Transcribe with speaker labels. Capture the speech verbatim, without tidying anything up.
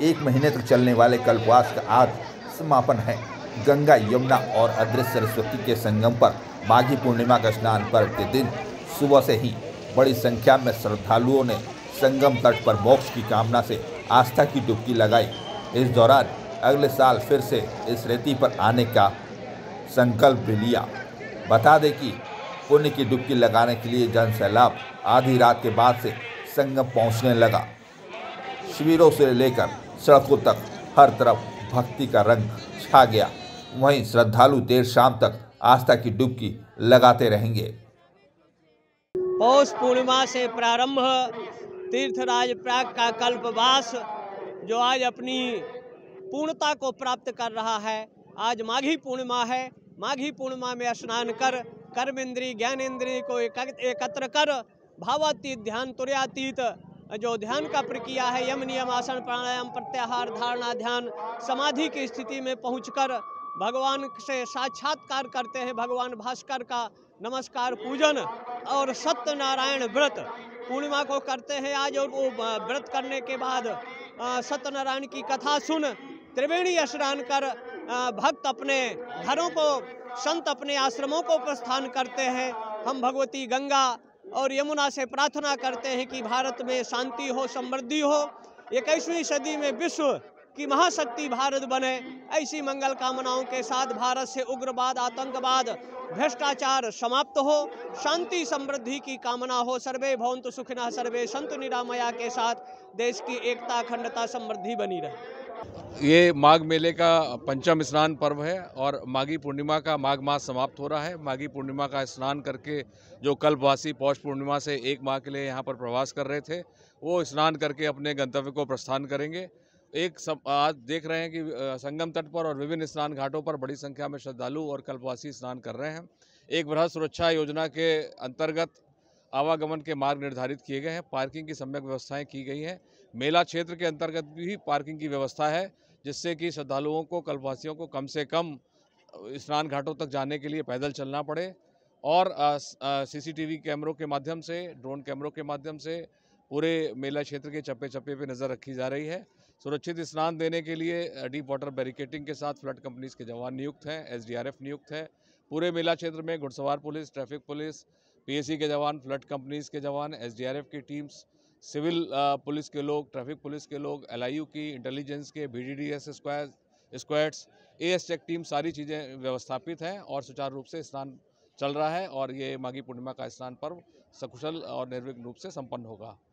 Speaker 1: एक महीने तक चलने वाले कल्पवास का आज समापन है। गंगा, यमुना और अदृश्य सरस्वती के संगम पर माघी पूर्णिमा का स्नान पर्व के दिन सुबह से ही बड़ी संख्या में श्रद्धालुओं ने संगम तट पर मोक्ष की कामना से आस्था की डुबकी लगाई। इस दौरान अगले साल फिर से इस रेती पर आने का संकल्प भी लिया। बता दें कि पुण्य की डुबकी लगाने के लिए जन सैलाब आधी रात के बाद से संगम पहुंचने लगा। शिविरों से लेकर सड़कों तक हर तरफ भक्ति का रंग छा गया। वहीं श्रद्धालु देर शाम तक आस्था की डुबकी लगाते रहेंगे।
Speaker 2: पौष पूर्णिमा से प्रारंभ तीर्थराज प्रयाग का कल्पवास जो आज अपनी पूर्णता को प्राप्त कर रहा है। आज माघी पूर्णिमा है। माघी पूर्णिमा में स्नान कर कर्म इंद्रिय ज्ञान इंद्रिय को एकत्र कर भावातीत ध्यान तुर्यातीत जो ध्यान का प्रक्रिया है, यम नियम आसन प्राणायाम प्रत्याहार धारणा ध्यान समाधि की स्थिति में पहुंचकर भगवान से साक्षात्कार करते हैं। भगवान भास्कर का नमस्कार पूजन और सत्यनारायण व्रत पूर्णिमा को करते हैं आज। और वो व्रत करने के बाद सत्यनारायण की कथा सुन त्रिवेणी स्नान कर भक्त अपने घरों को, संत अपने आश्रमों को प्रस्थान करते हैं। हम भगवती गंगा और यमुना से प्रार्थना करते हैं कि भारत में शांति हो, समृद्धि हो, इक्कीसवीं सदी में विश्व की महाशक्ति भारत बने। ऐसी मंगल कामनाओं के साथ भारत से उग्रवाद, आतंकवाद, भ्रष्टाचार समाप्त हो, शांति समृद्धि की कामना हो। सर्वे भवन्तु सुखिनः सर्वे सन्तु निरामया के साथ देश की एकता, अखंडता, समृद्धि बनी रहे।
Speaker 3: ये माघ मेले का पंचम स्नान पर्व है और माघी पूर्णिमा का माघ मास समाप्त हो रहा है। माघी पूर्णिमा का स्नान करके जो कल्पवासी पौष पूर्णिमा से एक माह के लिए यहाँ पर प्रवास कर रहे थे, वो स्नान करके अपने गंतव्य को प्रस्थान करेंगे। एक सब आज देख रहे हैं कि संगम तट पर और विभिन्न स्नान घाटों पर बड़ी संख्या में श्रद्धालु और कल्पवासी स्नान कर रहे हैं। एक बृहद सुरक्षा योजना के अंतर्गत आवागमन के मार्ग निर्धारित किए गए हैं। पार्किंग की सम्यक व्यवस्थाएं की गई हैं। मेला क्षेत्र के अंतर्गत भी पार्किंग की व्यवस्था है, जिससे कि श्रद्धालुओं को, कल्पवासियों को कम से कम स्नान घाटों तक जाने के लिए पैदल चलना पड़े। और सीसीटीवी कैमरों के माध्यम से, ड्रोन कैमरों के माध्यम से पूरे मेला क्षेत्र के चप्पे चप्पे पे नज़र रखी जा रही है। सुरक्षित स्नान देने के लिए डीप वाटर बैरिकेटिंग के साथ फ्लड कंपनीज के जवान नियुक्त हैं, एसडीआरएफ नियुक्त है। पूरे मेला क्षेत्र में घुड़सवार पुलिस, ट्रैफिक पुलिस, पीएसी के जवान, फ्लड कंपनीज के जवान, एसडीआरएफ की टीम्स, सिविल पुलिस के लोग, ट्रैफिक पुलिस के लोग, एलआईयू की, इंटेलिजेंस के, BDDS squad squads, AS check team, सारी चीज़ें व्यवस्थापित हैं और सुचारू रूप से स्नान चल रहा है। और ये माघी पूर्णिमा का स्नान पर्व सकुशल और निर्विघ्न रूप से संपन्न होगा।